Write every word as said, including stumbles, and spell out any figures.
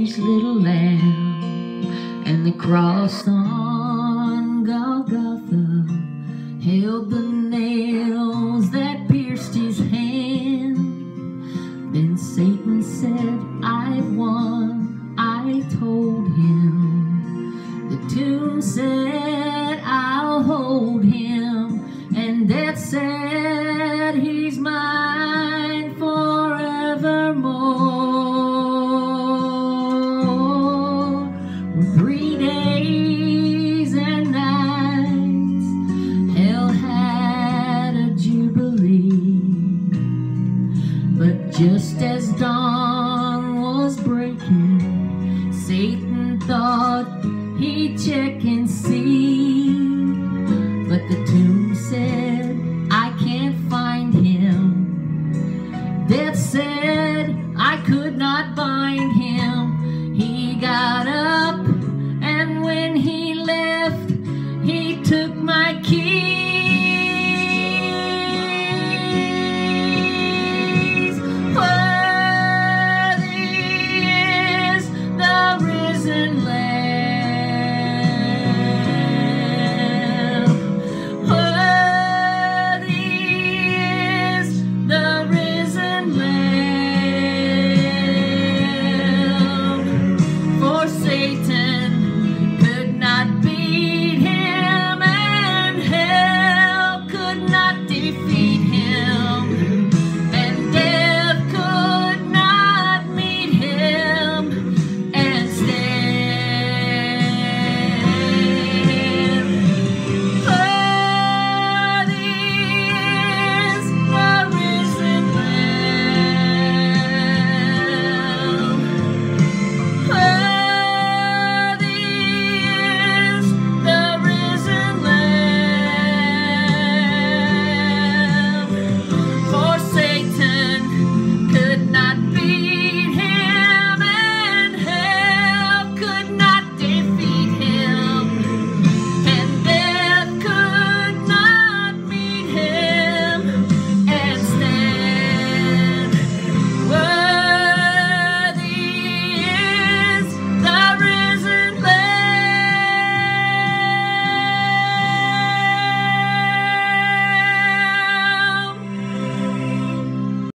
strange little lamb, and the cross on Golgotha held the nails that pierced his hand. Then Satan said, I've won, I told him. The tomb said, I'll hold him, and death said, he's mine forevermore. Three days and nights, hell had a jubilee, but just as dawn was breaking, Satan thought he'd check and see, but the tomb said, I can't find him. Death said, I could not bind him. He got